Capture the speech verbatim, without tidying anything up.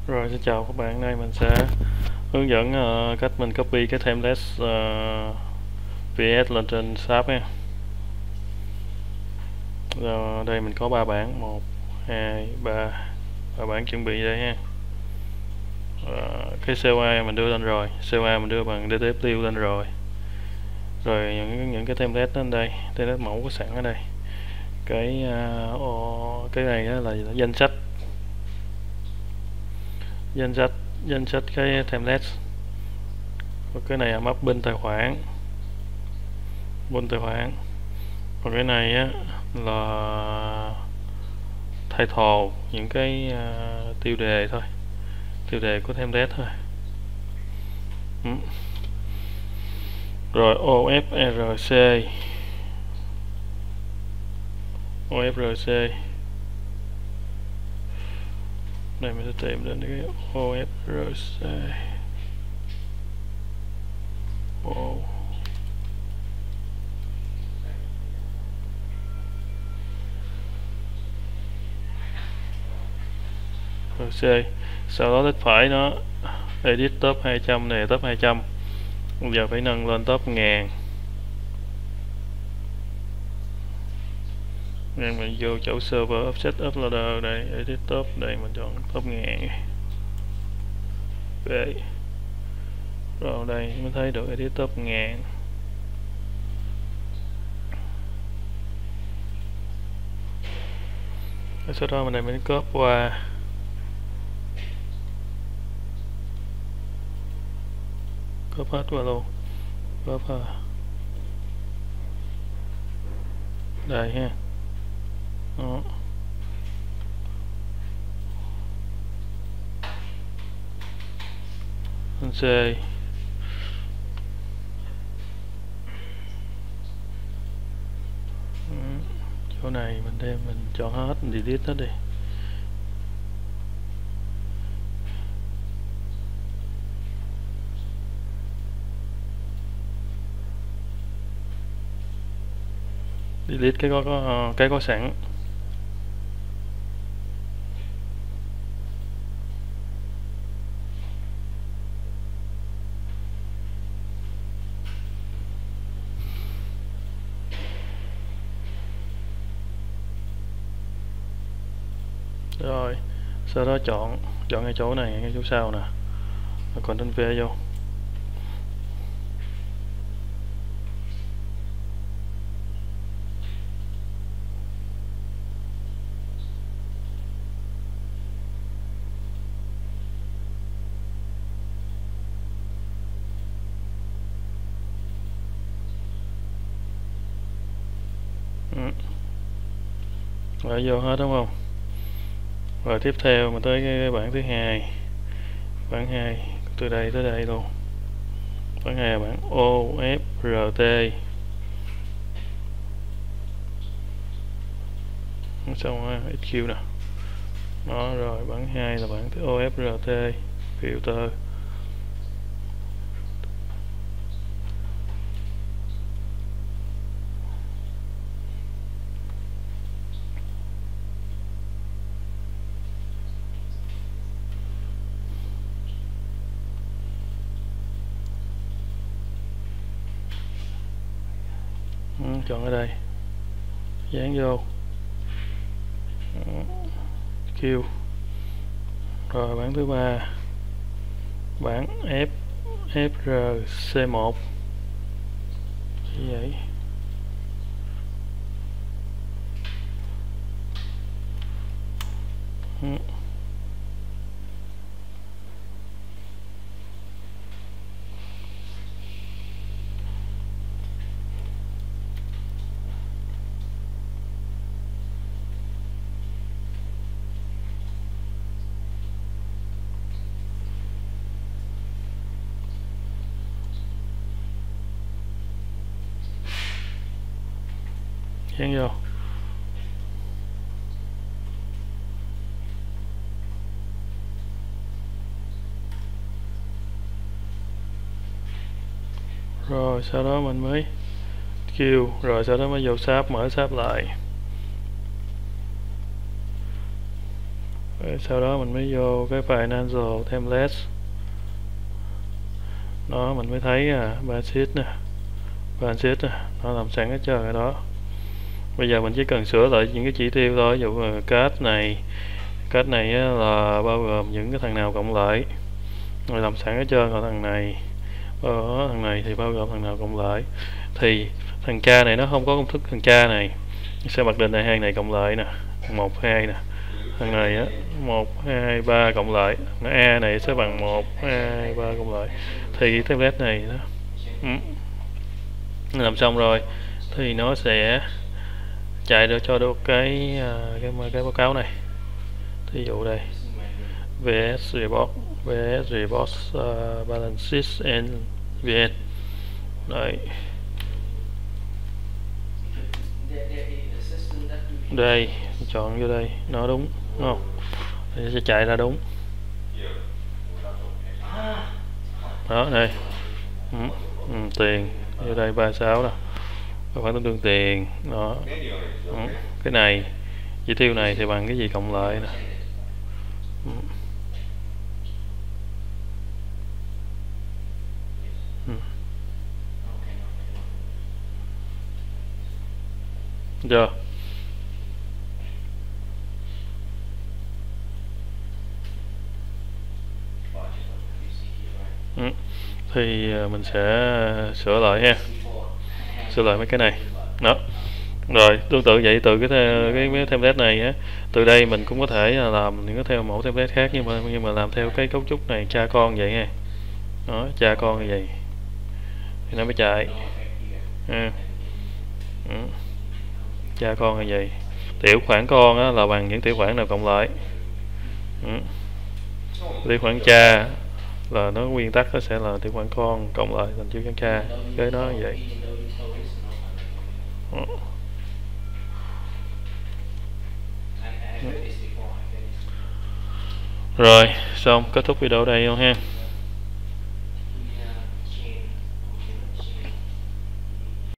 Rồi, xin chào các bạn. Đây mình sẽ hướng dẫn uh, cách mình copy cái template uh, pê ét lên trên Sharp nha. Rồi, đây mình có ba bản, một, hai, ba, ba bản chuẩn bị đây ha. Uh, cái xê ô a mình đưa lên rồi, xê ô a mình đưa bằng đê tê ép view lên rồi. Rồi những những cái template đến đây, template mẫu có sẵn ở đây. Cái uh, oh, cái này là danh sách danh sách danh sách cái template. Cái này là mapping tài khoản, mapping tài khoản. Còn cái này á là title, những cái uh, tiêu đề thôi, tiêu đề của template thôi. ừ. Rồi ô ép rờ xê, ô ép rờ xê đây mình sẽ tìm đến cái ô ép rờ xê. Wow. rờ xê, sau đó thích phải nó edit top hai trăm này, top hai trăm, bây giờ phải nâng lên top một ngàn. Nên mình vô chỗ server offset uploader đây, edit top đây, mình chọn top một ngàn. Vậy rồi đây mình thấy được edit top một ngàn. Sau đó mình này mình copy qua, copy hết qua luôn, copy đây ha. Đó. Anh C chỗ này mình đem mình chọn hết, mình delete hết đi. Delete cái có, có cái có sẵn. Rồi sau đó chọn chọn cái chỗ này, cái chỗ sau nè, còn tên V vô. ừ. Rồi vô hết đúng không? Rồi tiếp theo mình tới cái bảng thứ hai, bảng hai từ đây tới đây luôn. Bảng hai là bảng ô ép rờ tê, xong rồi ích kiu nè. Đó, rồi bảng hai là bảng ô ép rờ tê filter. ừ, chọn ở đây, dán vô Q. Rồi bảng thứ ba, bảng F ép rờ xê một như vậy. ừ. Dán vô. Rồi sau đó mình mới Q, rồi sau đó mới vô Sharp, mở Sharp lại. rồi sau đó mình mới vô cái financial template, đó mình mới thấy à, balance sheet nè, balance sheet nè, nó làm sẵn hết trơn rồi đó. Bây giờ mình chỉ cần sửa lại những cái chỉ tiêu thôi. Ví dụ là cash này, cash này á, là bao gồm những cái thằng nào cộng lại, rồi làm sẵn hết trơn. Rồi thằng này ở thằng này thì bao gồm thằng nào cộng lại, thì thằng K này nó không có công thức thằng K này, sẽ mặc định là hai này cộng lại nè, một hai nè, thằng này á một hai ba cộng lại, nó A này sẽ bằng một hai ba cộng lại, thì cái template này đó ừ. làm xong rồi thì nó sẽ chạy được cho được cái cái cái báo cáo này. Thí dụ đây vê ét report, vê ét report uh, balance sheet and vê en đấy, đây chọn vô đây nó đúng đúng không, thì sẽ chạy ra đúng đó đây ừ. Ừ, tiền vô đây ba mươi sáu nè, khoản tương đương tiền đó ừ. Cái này chỉ tiêu này thì bằng cái gì cộng lại nè ừ. Ừ. Chưa ừ. Thì mình sẽ sửa lại ha, sửa lại mấy cái này đó. Rồi tương tự vậy từ cái cái, cái template này á, từ đây mình cũng có thể làm những cái theo mẫu template khác, nhưng mà nhưng mà làm theo cái cấu trúc này cha con vậy ha, đó cha con như vậy thì nó mới chạy à. Ừ. Cha con như vậy, tiểu khoản con á, là bằng những tiểu khoản nào cộng lại ừ. Tiểu khoản cha là nó nguyên tắc nó sẽ là tiểu khoản con cộng lại thành tiểu khoản cha, cái đó như vậy ừ. Rồi xong, kết thúc video ở đây luôn ha.